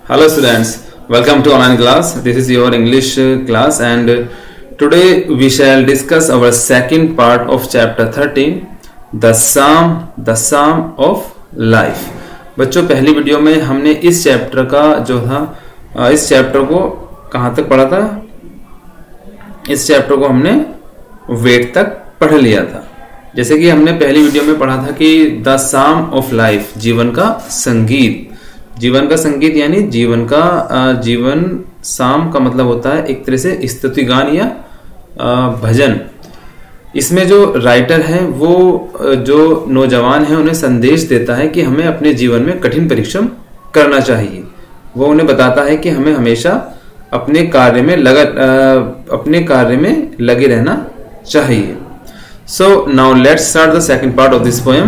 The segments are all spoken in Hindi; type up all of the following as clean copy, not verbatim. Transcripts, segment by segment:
Hello students, welcome to online class. This is your English class and today we shall discuss our second part of chapter 13, the psalm of life. बच्चों पहली वीडियो में हमने इस चैप्टर का जो था इस चैप्टर को कहाँ तक पढ़ा था? इस चैप्टर को हमने वेट तक पढ़ लिया था। जैसे कि हमने पहली वीडियो में पढ़ा था कि द साम ऑफ लाइफ, जीवन का संगीत। जीवन का संगीत यानी जीवन साम का मतलब होता है एक तरह से स्तुति गान या भजन। इसमें जो राइटर है वो जो नौजवान है उन्हें संदेश देता है कि हमें अपने जीवन में कठिन परिश्रम करना चाहिए। वो उन्हें बताता है कि हमें हमेशा अपने कार्य में लगे रहना चाहिए। So now let's start the second part of this poem.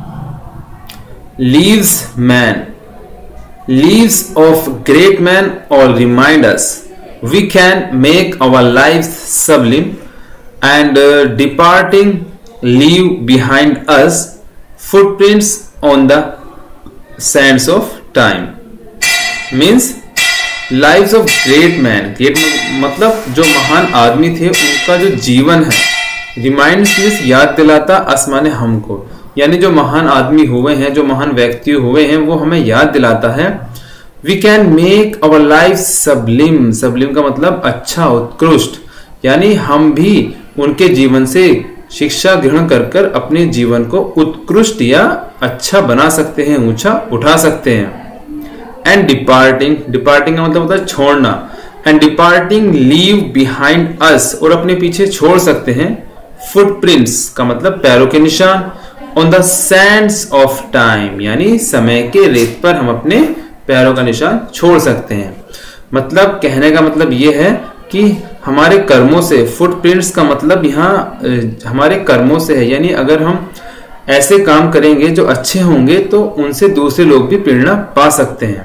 Leaves of great men all remind us we can make our lives sublime, and departing leave behind us footprints on the sands of time. Means lives of great men, great मतलब जो महान आदमी थे उनका जो जीवन है, रिमाइंड्स मीन्स याद दिलाता आसमाने हमको, यानी जो महान आदमी हुए हैं, जो महान व्यक्ति हुए हैं, वो हमें याद दिलाता है we can make our life sublime. Sublime का मतलब अच्छा, उत्कृष्ट, यानी हम भी उनके जीवन से शिक्षा ग्रहण कर अपने जीवन को उत्कृष्ट या अच्छा बना सकते हैं, ऊंचा उठा सकते हैं। एंड डिपार्टिंग का मतलब होता है छोड़ना। And departing leave behind us, और अपने पीछे छोड़ सकते हैं। फुटप्रिंट्स का मतलब पैरों के निशान। On the sands of time, यानी समय के रेत पर हम अपने पैरों का निशान छोड़ सकते हैं। मतलब कहने का मतलब यह है कि हमारे कर्मों से, फुटप्रिंट्स का मतलब यहाँ हमारे कर्मों से है, यानी अगर हम ऐसे काम करेंगे जो अच्छे होंगे तो उनसे दूसरे लोग भी प्रेरणा पा सकते हैं।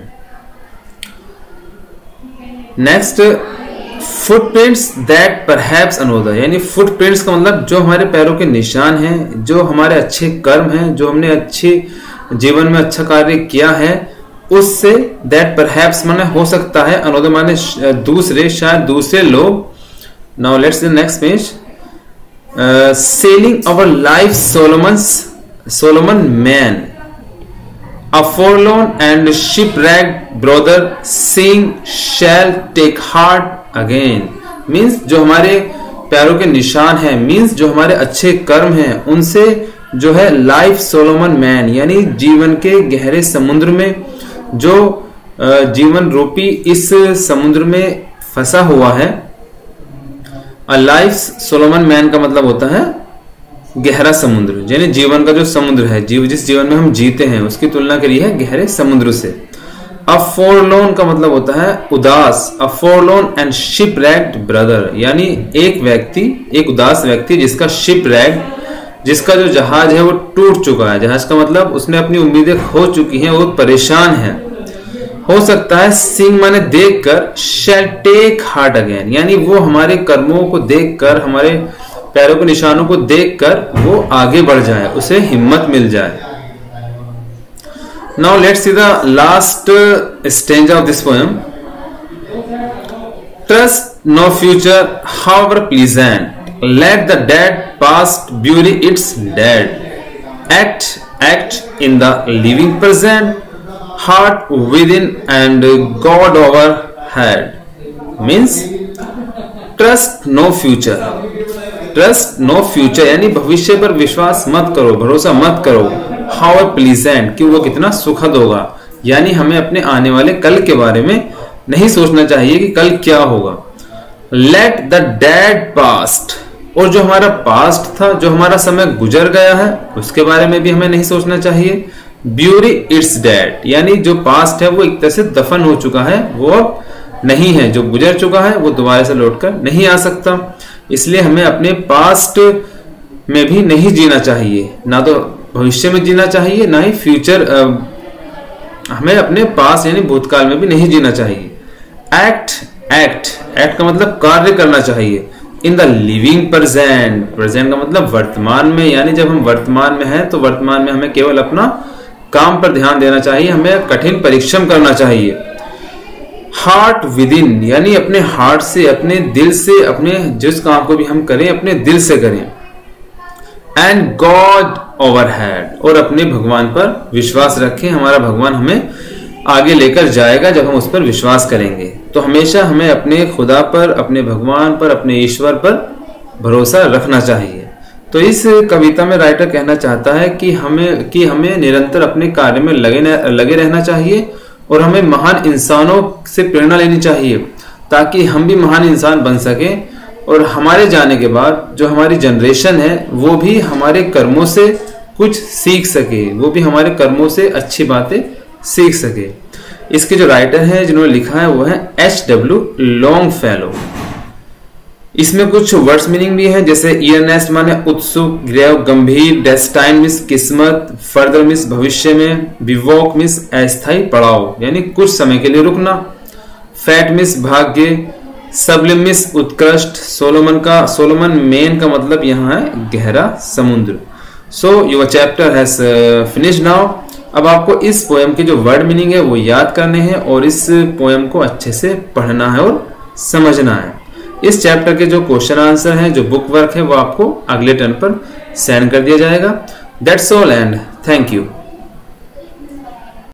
Next, footprints that perhaps another, यानी फुटप्रिंट्स का मतलब जो हमारे पैरों के निशान हैं, जो हमारे अच्छे कर्म हैं, जो हमने अच्छे जीवन में अच्छा कार्य किया है, उससे दैट परहैप्स माने हो सकता है, अनोदर माने दूसरे, शायद दूसरे लोग। Now let's the next page. Sailing our life solemn main, a forlorn and shipwrecked brother sing shall take heart again. Means जो हमारे पैरों के निशान हैं, मीन्स जो हमारे अच्छे कर्म हैं, उनसे जो है लाइफ सोलोमन मैन, यानी जीवन के गहरे समुद्र में, जो जीवन रूपी इस समुद्र में फंसा हुआ है। अ लाइफ सोलोमन मैन का मतलब होता है गहरा समुद्र, यानी जीवन का जो समुद्र है, जिस जीवन में हम जीते हैं उसकी तुलना करी है गहरे समुद्र से। अ फोरलोन का मतलब होता है उदास। अ फोरलोन एंड शिपरैक्ड ब्रदर, यानी एक उदास व्यक्ति जिसका शिपरैक्ड, जिसका जो जहाज है वो टूट चुका है। जहाज का मतलब उसने अपनी उम्मीदें खो चुकी हैं, वो परेशान है। हो सकता है सिंग माने देखकर, शैल टेक हार्ट अगेन, यानी वो हमारे कर्मों को देखकर, हमारे पैरों के निशानों को देखकर वो आगे बढ़ जाए, उसे हिम्मत मिल जाए। Now let's see the last stanza of this poem. Trust no future however pleasant, let the dead past bury its dead, act in the living present, heart within and God overhead. Means trust no future, यानी भविष्य पर विश्वास मत करो, भरोसा मत करो। हाउ प्लीजेंट, कि वो कितना सुखद होगा, यानी हमें अपने आने वाले कल के बारे में नहीं सोचना चाहिए कि कल क्या होगा। लेट द डेड पास्ट, और जो हमारा पास्ट था, जो हमारा समय गुजर गया है, उसके बारे में भी हमें नहीं सोचना चाहिए। ब्यूरी इट्स डेड, यानी जो पास्ट है वो एक तरह से दफन हो चुका है, वो अब नहीं है, जो गुजर चुका है वो दोबारा से लौटकर नहीं आ सकता। इसलिए हमें अपने पास्ट में भी नहीं जीना चाहिए, ना तो भविष्य में जीना चाहिए, ना ही फ्यूचर, हमें अपने पास्ट यानी भूतकाल में भी नहीं जीना चाहिए। एक्ट का मतलब कार्य करना चाहिए। इन द लिविंग प्रेजेंट का मतलब वर्तमान में, यानी जब हम वर्तमान में हैं तो वर्तमान में हमें केवल अपना काम पर ध्यान देना चाहिए, हमें कठिन परिश्रम करना चाहिए। हार्ट विद इन, यानी अपने हार्ट से, अपने दिल से, अपने जिस काम को भी हम करें अपने दिल से करें। एंड गॉड ओवर हेड, और अपने भगवान पर विश्वास रखें। हमारा भगवान हमें आगे लेकर जाएगा जब हम उस पर विश्वास करेंगे। तो हमेशा हमें अपने खुदा पर, अपने भगवान पर, अपने ईश्वर पर भरोसा रखना चाहिए। तो इस कविता में राइटर कहना चाहता है कि हमें निरंतर अपने कार्य में लगे रहना चाहिए और हमें महान इंसानों से प्रेरणा लेनी चाहिए ताकि हम भी महान इंसान बन सकें, और हमारे जाने के बाद जो हमारी जनरेशन है वो भी हमारे कर्मों से कुछ सीख सके, वो भी हमारे कर्मों से अच्छी बातें सीख सके। इसके जो राइटर हैं जिन्होंने लिखा है वो है H.W. लॉन्गफेलो। इसमें कुछ वर्ड्स मीनिंग भी है, जैसे ईयरनेस्ट माने उत्सुक, ग्रेव गंभीर, डेस्टाइन मिस किस्मत, फर्दर मिस भविष्य में, बिवॉक मिस अस्थायी पड़ाव यानी कुछ समय के लिए रुकना, फैट मिस भाग्य, सबलिम मिस उत्कृष्ट, सोलोमन मेन का मतलब यहाँ है गहरा समुद्र। So your chapter has finished now. अब आपको इस पोएम के जो वर्ड मीनिंग है वो याद करने हैं और इस पोएम को अच्छे से पढ़ना है और समझना है। इस चैप्टर के जो क्वेश्चन आंसर हैं, जो बुक वर्क है, वो आपको अगले टर्न पर सेंड कर दिया जाएगा। That's all and thank you.